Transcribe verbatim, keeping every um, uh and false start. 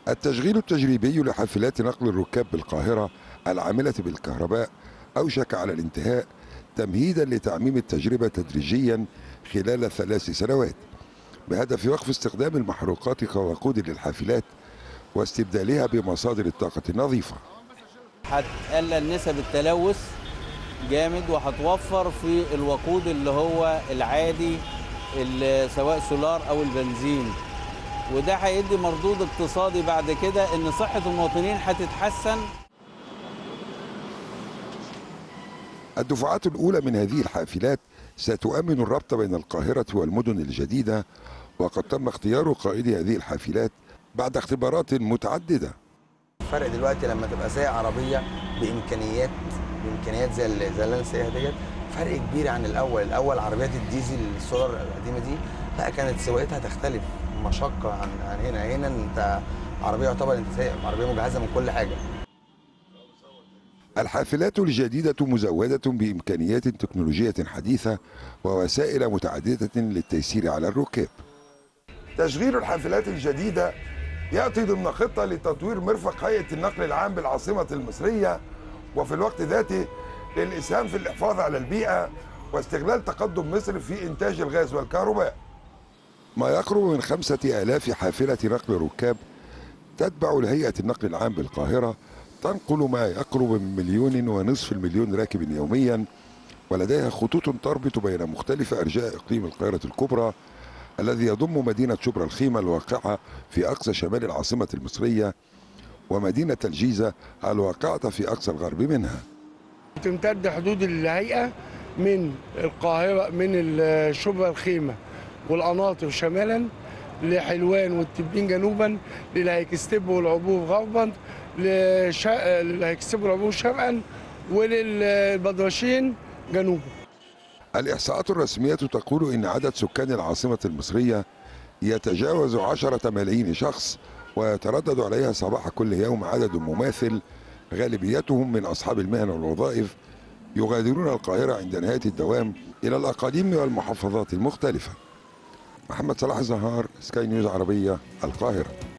التشغيل التجريبي لحافلات نقل الركاب بالقاهرة العاملة بالكهرباء أوشك على الانتهاء، تمهيدا لتعميم التجربة تدريجيا خلال ثلاث سنوات، بهدف وقف استخدام المحروقات كوقود للحافلات واستبدالها بمصادر الطاقة النظيفة. هتقلل نسب التلوث جامد، وهتوفر في الوقود اللي هو العادي، اللي سواء سولار او البنزين، وده هيدي مردود اقتصادي بعد كده، ان صحة المواطنين هتتحسن. الدفعات الأولى من هذه الحافلات ستؤمن الربط بين القاهرة والمدن الجديدة، وقد تم اختيار قائدي هذه الحافلات بعد اختبارات متعددة. الفرق دلوقتي لما تبقى سايق عربيه بامكانيات بامكانيات زي اللي زي اللي انا سايقها ديت، فرق كبير عن الاول. الاول عربيات الديزل السولار القديمه دي لا، كانت سواقتها تختلف مشقه عن عن هنا. هنا انت عربيه يعتبر انت سايق عربيه مجهزه من كل حاجه. الحافلات الجديدة مزودة بإمكانيات تكنولوجية حديثة ووسائل متعددة للتيسير على الركاب. تشغيل الحافلات الجديدة يأتي ضمن خطة لتطوير مرفق هيئة النقل العام بالعاصمة المصرية، وفي الوقت ذاته للإسهام في الحفاظ على البيئة واستغلال تقدم مصر في إنتاج الغاز والكهرباء. ما يقرب من خمسة آلاف حافلة نقل ركاب تتبع لهيئة النقل العام بالقاهرة، تنقل ما يقرب من مليون ونصف المليون راكب يوميا، ولديها خطوط تربط بين مختلف أرجاء إقليم القاهرة الكبرى الذي يضم مدينة شبرا الخيمة الواقعة في أقصى شمال العاصمة المصرية، ومدينة الجيزة الواقعة في أقصى الغرب منها. تمتد حدود الهيئة من القاهرة، من شبرا الخيمة والقناطر شمالا لحلوان والتبين جنوبا، للهيكستب والعبور غربا، للهيكستب والعبور شرقا، وللبدرشين جنوبا. الإحصاءات الرسمية تقول إن عدد سكان العاصمة المصرية يتجاوز عشرة ملايين شخص، ويتردد عليها صباح كل يوم عدد مماثل، غالبيتهم من أصحاب المهن والوظائف يغادرون القاهرة عند نهاية الدوام إلى الأقاليم والمحافظات المختلفة. محمد صلاح الزهار، سكاي نيوز عربية، القاهرة.